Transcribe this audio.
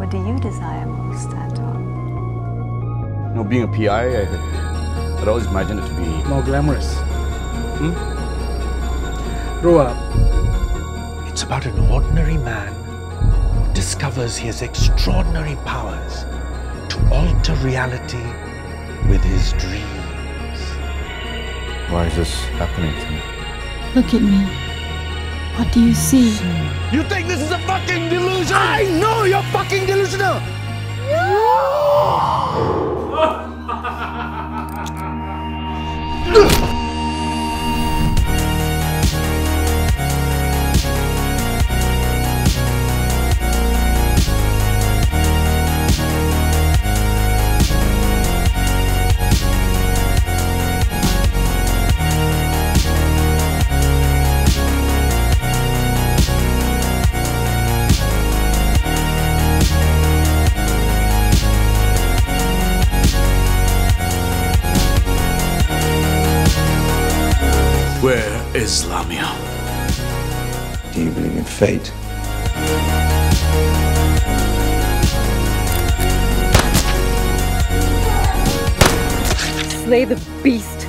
What do you desire most, Anton? You know, being a PI, I'd always imagined it to be more glamorous. Grow up. It's about an ordinary man who discovers he has extraordinary powers to alter reality with his dreams. Why is this happening to me? Look at me. What do you see? You think this is a fucking delusion? I know you're fucking delusional! Where is Lamia? Do you believe in fate? Slay the beast.